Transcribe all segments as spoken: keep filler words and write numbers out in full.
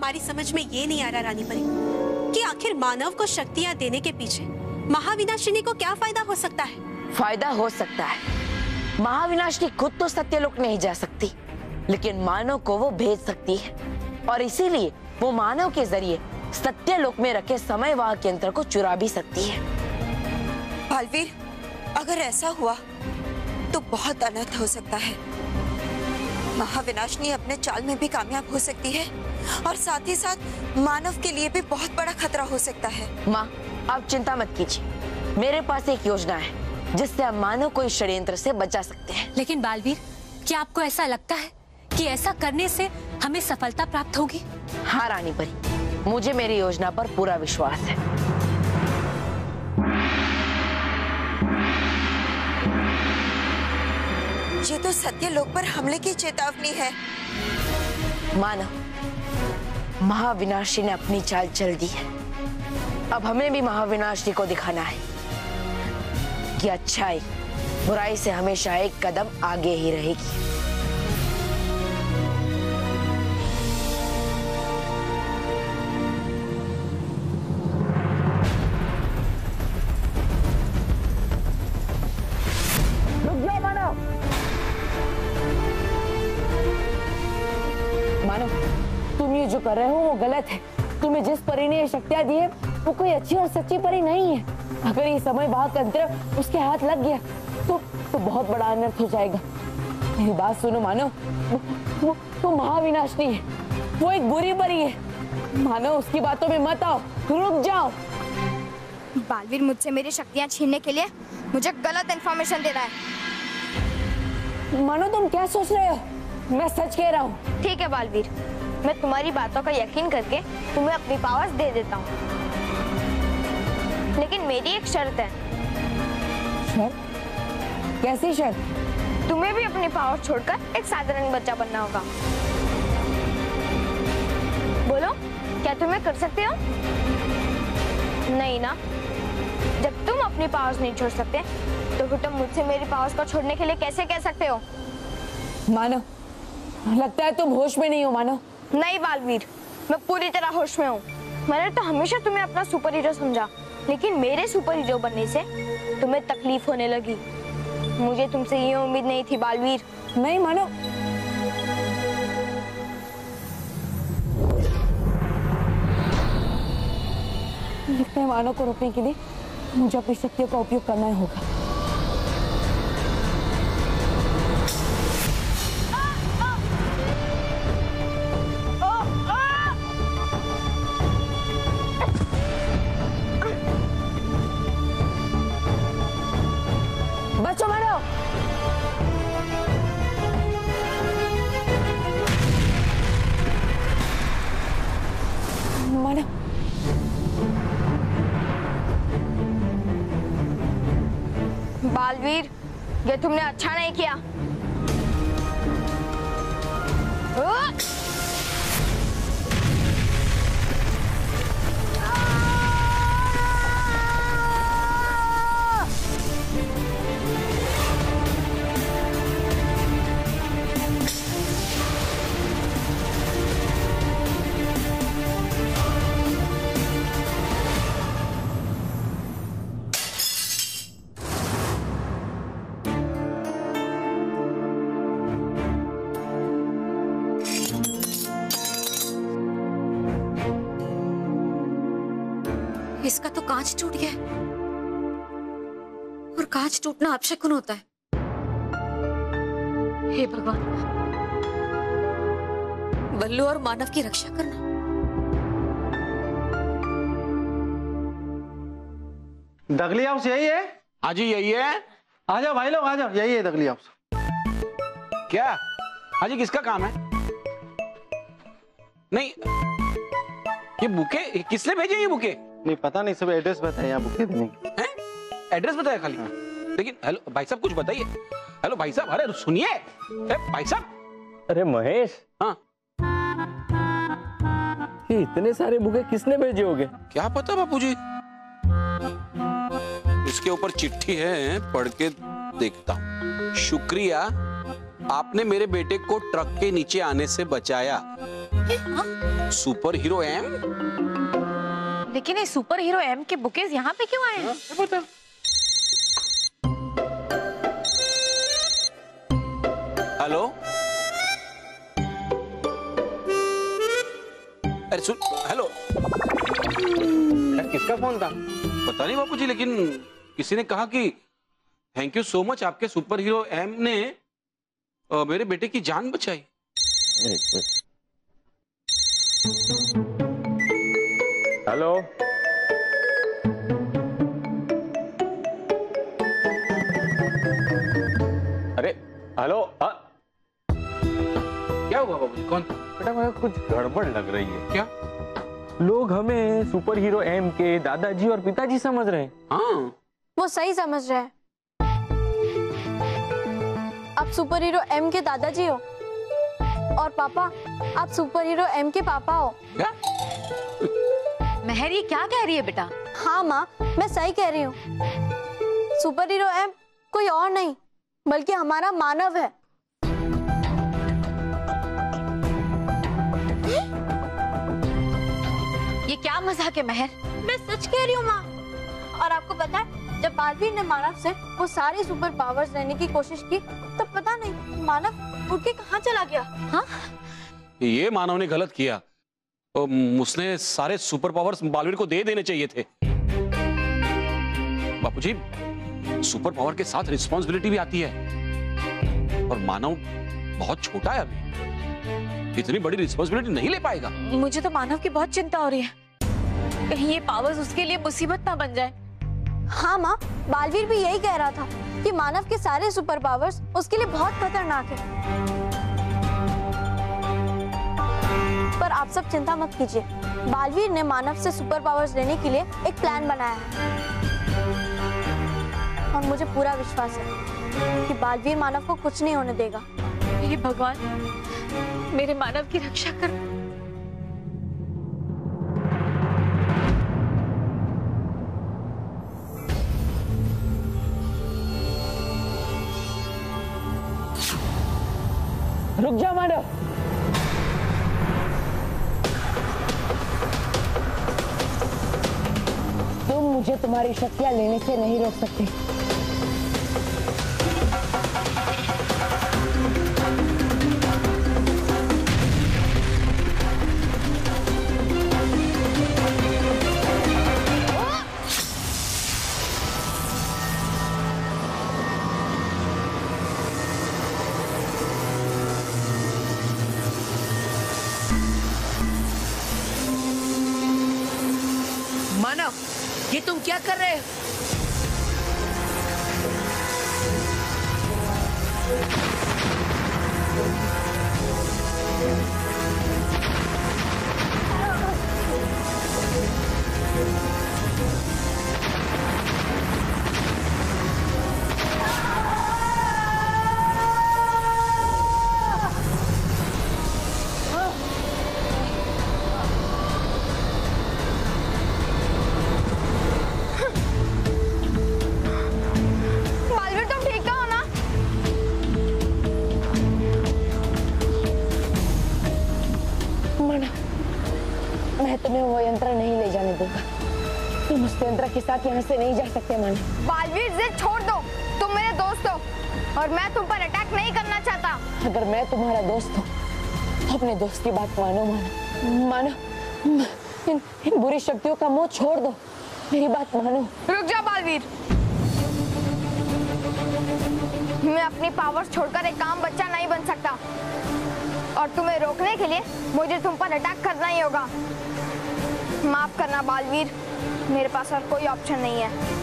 हमारी समझ में ये नहीं आ रहा रानी परी कि आखिर मानव को शक्तियां देने के पीछे महाविनाशिनी को क्या फायदा हो सकता है। फायदा हो सकता है, महाविनाशिनी खुद तो सत्यलोक नहीं जा सकती, लेकिन मानव को वो भेज सकती है और इसीलिए वो मानव के जरिए सत्यलोक में रखे समय वाहक यंत्र को चुरा भी सकती है। बालवीर, अगर ऐसा हुआ तो बहुत अनर्थ हो सकता है। महाविनाशिनी अपने चाल में भी कामयाब हो सकती है और साथ ही साथ मानव के लिए भी बहुत बड़ा खतरा हो सकता है। माँ, आप चिंता मत कीजिए, मेरे पास एक योजना है जिससे हम मानव को इस षड्यंत्र से बचा सकते हैं। लेकिन बालवीर, क्या आपको ऐसा लगता है कि ऐसा करने से हमें सफलता प्राप्त होगी? हाँ रानी परी, मुझे मेरी योजना पर पूरा विश्वास है। ये तो सत्यलोक पर हमले की चेतावनी है। मानव, महाविनाशिनी ने अपनी चाल चल दी है, अब हमें भी महाविनाशिनी को दिखाना है कि अच्छाई बुराई से हमेशा एक कदम आगे ही रहेगी। रुक जाओ मानव। मानव, तुम ये जो कर रहे हो वो गलत है। तुम्हें जिस परी ने ये शक्तियां दी है वो कोई अच्छी और सच्ची परी नहीं है। अगर ये समय वाहक यंत्र उसके हाथ लग गया तो तो बहुत बड़ा अनर्थ हो जाएगा। मेरी बात सुनो मानव, वो, वो, वो महाविनाशिनी है, वो एक बुरी परी है। मानव, उसकी बातों में मत आओ, रुक जाओ। बालवीर मुझसे मेरी शक्तियां छीनने के लिए मुझे गलत इन्फॉर्मेशन दे रहा है। मानो, तुम क्या सोच रहे हो? मैं सच कह रहा हूँ। ठीक है बालवीर, मैं तुम्हारी बातों का यकीन करके तुम्हें अपनी पावर्स दे देता हूँ, लेकिन मेरी एक शर्त है। शर्त? कैसी शर्त? तुम्हें भी अपनी पावर छोड़कर एक साधारण बच्चा बनना होगा। बोलो, क्या तुम्हें कर सकते हो? नहीं ना? जब तुम अपनी पावर्स नहीं छोड़ सकते तो फिर तुम मुझसे मेरी पावर्स को छोड़ने के लिए कैसे कह सकते हो? मानो, लगता है तुम होश में नहीं हो। मानो, नहीं बालवीर, मैं पूरी तरह होश में हूँ। मैंने तो हमेशा तुम्हें अपना सुपर हीरो समझा, लेकिन मेरे सुपर हीरो बनने से तुम्हें तकलीफ होने लगी। मुझे तुमसे ये उम्मीद नहीं थी बालवीर। नहीं मानो, लगता है मानो को रोकने के लिए मुझे अपनी शक्तियों का उपयोग करना होगा। बच्चों मानो, मानो, बालवीर, ये तुमने अच्छा नहीं किया। इसका तो कांच टूट गया और कांच टूटना अपशकुन होता है। हे भगवान, बल्लू और मानव की रक्षा करना। दगली हाउस यही है? हाँ जी यही है। आ जाओ भाई लोग, आ जाओ, यही है दगली हाउस। क्या? हाँ जी, किसका काम है? नहीं, ये बुके किसने भेजे? ये बुके नहीं पता नहीं, सब एड्रेस बताया यहाँ बुके देने की। हैं? एड्रेस बताया खाली? हाँ। लेकिन हेलो भाई साहब, कुछ बताइए। हेलो भाई साहब, अरे सुनिए भाई साहब। अरे महेश, हाँ, ये इतने सारे बुके किसने भेजे होंगे? क्या पता बापूजी, इसके ऊपर चिट्ठी है, पढ़ के देखता हूँ। शुक्रिया, आपने मेरे बेटे को ट्रक के नीचे आने से बचाया। Super hero M? लेकिन ये सुपर हीरो एम के बुकेज यहाँ पे क्यों आए हैं? पता। हेलो, अरे सुन, हेलो, किसका फोन था? पता नहीं बापूजी, लेकिन किसी ने कहा कि थैंक यू सो मच, आपके सुपर हीरो एम ने आ, मेरे बेटे की जान बचाई। हेलो, अरे हेलो, आ? क्या हुआ बाबूजी? कौन? बेटा मुझे कुछ गड़बड़ लग रही है। क्या? लोग हमें सुपर हीरो एम के दादाजी और पिताजी समझ रहे हैं। हाँ, वो सही समझ रहे हैं। आप सुपर हीरो एम के दादाजी हो और पापा, आप सुपर हीरो एम के पापा हो। क्या? महर ये क्या कह रही है बेटा? हाँ माँ, मैं सही कह रही हूँ। सुपर हीरो एम कोई और नहीं बल्कि हमारा मानव है। ये क्या मजाक है महर? मैं सच कह रही हूँ माँ। और आपको पता है, जब बालवीर ने मानव से वो सारी सुपर पावर्स लेने की कोशिश की, तब पता नहीं मानव उड़ के कहाँ चला गया। हाँ? ये मानव ने गलत किया। तो उसने सारे सुपर पावर्स बालवीर को दे देने चाहिए थे। बापूजी, सुपर पावर के साथ रिस्पॉन्सिबिलिटी भी आती है और मानव बहुत छोटा है अभी, इतनी बड़ी रिस्पॉन्सिबिलिटी नहीं ले पाएगा। मुझे तो मानव की बहुत चिंता हो रही है, कहीं ये पावर्स उसके लिए मुसीबत ना बन जाए। हाँ माँ, बालवीर भी यही कह रहा था कि मानव के सारे सुपर पावर्स उसके लिए बहुत खतरनाक है। पर आप सब चिंता मत कीजिए, बालवीर ने मानव से सुपर पावर्स लेने के लिए एक प्लान बनाया है और मुझे पूरा विश्वास है कि बालवीर मानव को कुछ नहीं होने देगा। हे भगवान, मेरे मानव की रक्षा कर। रुक जा मानव, तुम मुझे तुम्हारी शक्तियां लेने से नहीं रोक सकते। मानव, ये तुम क्या कर रहे हो? मैं तुम्हें वो यंत्र नहीं ले जाने दूंगा। तुम उस यंत्र के साथ यहाँ से नहीं जा सकते मानो। बालवीर, जिद छोड़ दो, तुम मेरे दोस्त हो और मैं तुम पर अटैक नहीं करना चाहता। अगर मैं तुम्हारा दोस्त हूँ तो अपने दोस्त की बात मानो मानो मानो इन, इन बुरी शक्तियों का मोह छोड़ दो, मेरी बात मानो। रुक जा बालवीर, मैं अपनी पावर्स छोड़कर एक काम बच्चा नहीं बन सकता और तुम्हें रोकने के लिए मुझे तुम पर अटैक करना ही होगा। माफ करना बालवीर, मेरे पास और कोई ऑप्शन नहीं है।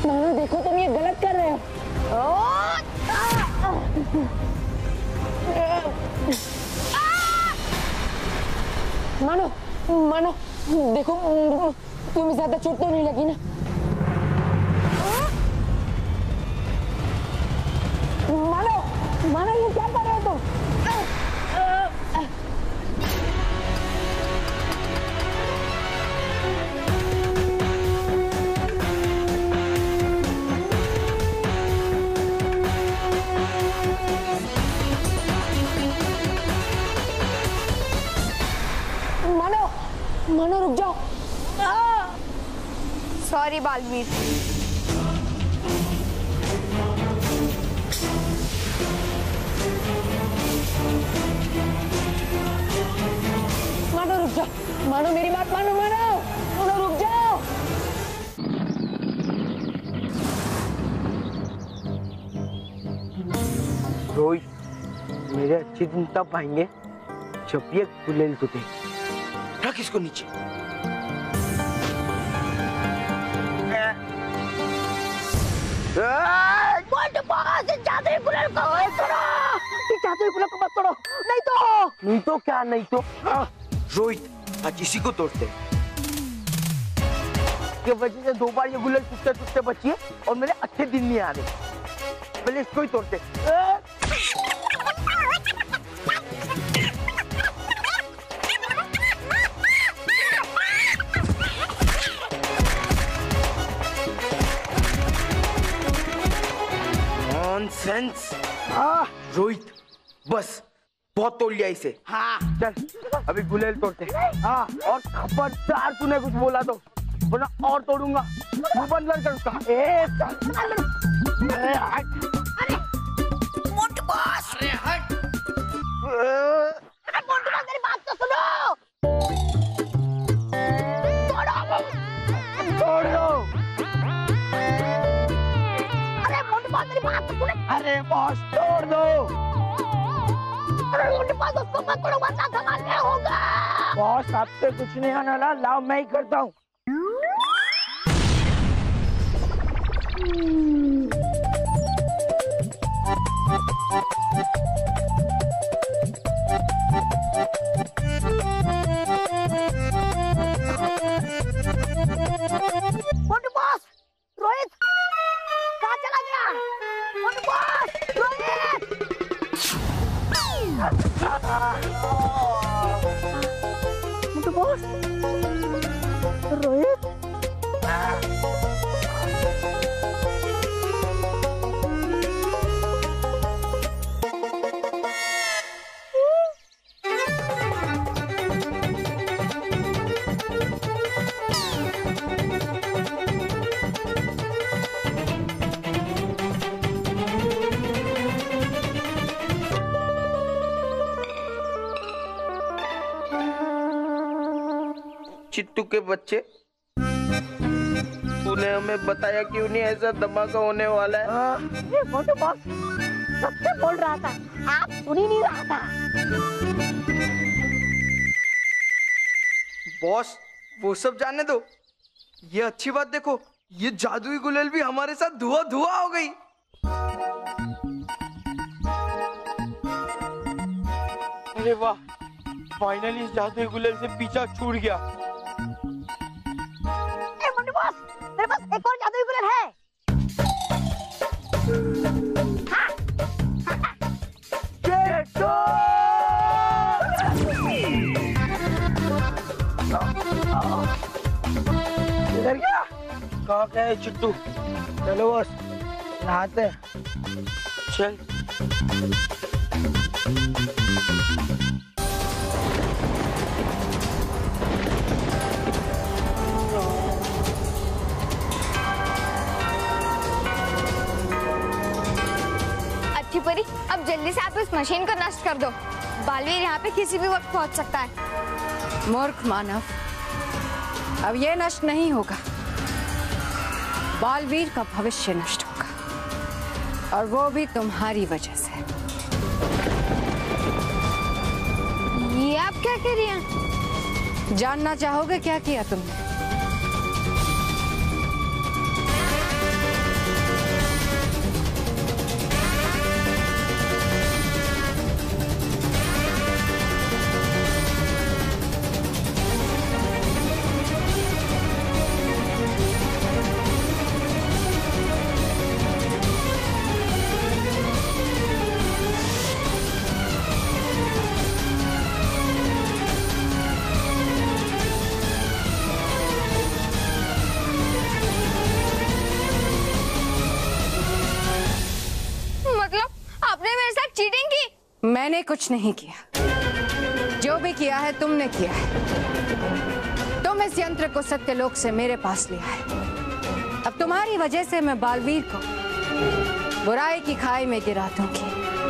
मानो देखो तुम ये गलत कर रहे हो। मानो मानो देखो तुम्हें ज्यादा चोट तो नहीं लगी ना? मानो मानो ये क्या कर रहे हो तुम? मानो मानो रुक जाओ। सॉरी बालवीर। मानो रुक जाओ, मानो मेरी बात मानो, मानो मानो रुक जाओ। रोहित, मेरे अच्छे दिन तब आएंगे जब ये गुलेल तुझे। रख इसको नीचे। नहीं तो नहीं तो क्या नहीं तो रोहित आज इसी को तोड़ते के वजह से दो बार ये गुलेल टूटते टूटते बची है और मेरे अच्छे दिन नहीं आ रहे। पहले इसको ही तोड़ते। नॉनसेंस। हाँ रोहित बस बहुत तोड़ लिया इसे। हाँ चल अभी गुलेल तोड़ते। हाँ और खबरदार तूने कुछ बोला तो वरना और तोड़ूंगा। मुंह बंद कर उसका। ए चल। अरे हट। अरे मोटू बॉस। अरे हट। अरे मोटू बॉस मेरी बात तो सुनो। तोड़ो तोड़ो। अरे मोटू बॉस मेरी बात तो सुनो। अरे बॉस तोड़ दो। अरे मोटू बॉस उसको मत तोड़ो वरना धमाल क्या होगा। बॉस आपसे कुछ नहीं आने वाला। लाओ मैं ही करता हूँ। मोटू बॉस रोहित कहाँ चला गया? मोटू बॉस रोहित। मोटू बॉस रोहित। चिट्टू के बच्चे तूने हमें बताया क्यों नहीं ऐसा धमाका होने वाला है? मोटू बॉस सबसे बोल रहा था आप सुन ही नहीं रहा था। बॉस वो सब जाने दो। ये अच्छी बात देखो ये जादुई गुलेल भी हमारे साथ धुआं धुआं हो गई। अरे वाह फाइनली इस जादुई गुलेल से पीछा छूट गया। मेरे पास एक और जादुई गुलेल है। हाँ। इधर क्या? कहाँ गया है चिट्टू? चलो बस नहाते हैं। चल। परी अब जल्दी से आप इस मशीन को नष्ट कर दो। बालवीर यहाँ पे किसी भी वक्त पहुँच सकता है। मूर्ख मानव, अब ये नष्ट नहीं होगा। बालवीर का भविष्य नष्ट होगा और वो भी तुम्हारी वजह से। ये आप क्या कह रही हैं? जानना चाहोगे क्या किया तुमने? मैंने कुछ नहीं किया, जो भी किया है तुमने किया है। तुम इस यंत्र को सत्यलोक से मेरे पास लिया है। अब तुम्हारी वजह से मैं बालवीर को बुराई की खाई में गिरा दूंगी।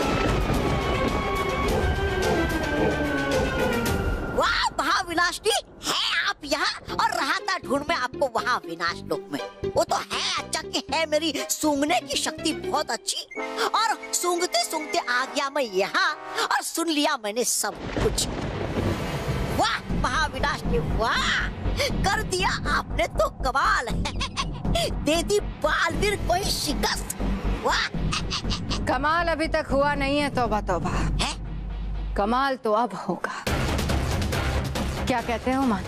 वाह महाविनाशनी, है आप यहाँ और रहा था ढूंढ में आपको वहाँ विनाश लोक में। वो तो है अच्छा कि है मेरी सूंघने की शक्ति बहुत अच्छी, और सूंघते सूंघते आ गया मैं यहाँ और सुन लिया मैंने सब कुछ। वाह महाविनाशनी वाह, कर दिया आपने तो कमाल है। दे दी बालवीर को ही शिकस्त। वाह कमाल अभी तक हुआ नहीं है, तौबा तौबा है। कमाल तो अब होगा। क्या कहते हो मानव?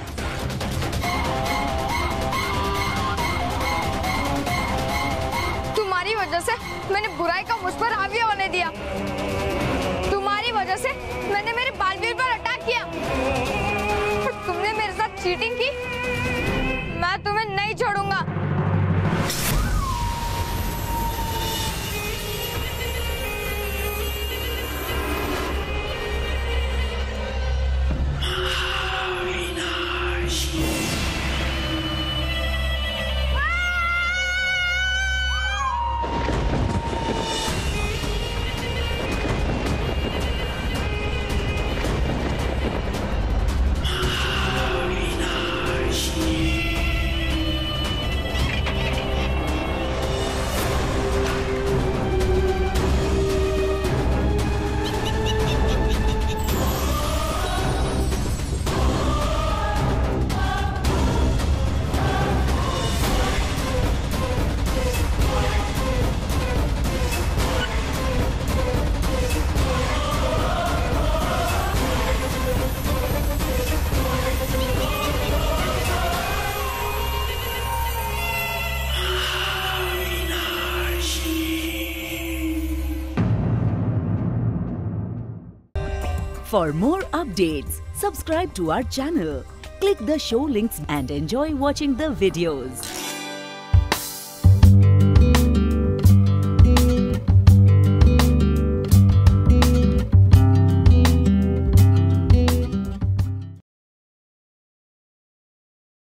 तुम्हारी वजह से मैंने बुराई का मुझ पर हावी होने दिया। तुम्हारी वजह से मैंने मेरे बालवीर पर अटैक किया। तुमने मेरे साथ चीटिंग की, मैं तुम्हें नहीं छोड़ूंगा। For more updates, subscribe to our channel, click the show links and enjoy watching the videos.